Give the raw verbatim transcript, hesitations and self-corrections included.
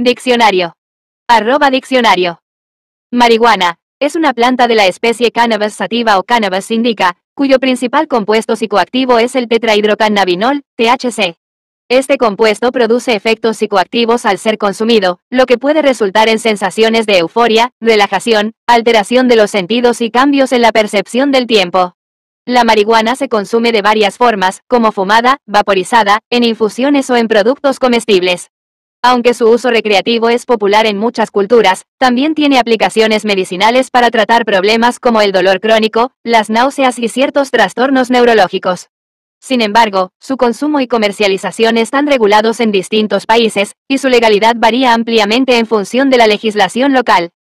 Diccionario. Arroba diccionario. Marihuana. Es una planta de la especie Cannabis sativa o Cannabis indica, cuyo principal compuesto psicoactivo es el tetrahidrocannabinol, T H C. Este compuesto produce efectos psicoactivos al ser consumido, lo que puede resultar en sensaciones de euforia, relajación, alteración de los sentidos y cambios en la percepción del tiempo. La marihuana se consume de varias formas, como fumada, vaporizada, en infusiones o en productos comestibles. Aunque su uso recreativo es popular en muchas culturas, también tiene aplicaciones medicinales para tratar problemas como el dolor crónico, las náuseas y ciertos trastornos neurológicos. Sin embargo, su consumo y comercialización están regulados en distintos países, y su legalidad varía ampliamente en función de la legislación local.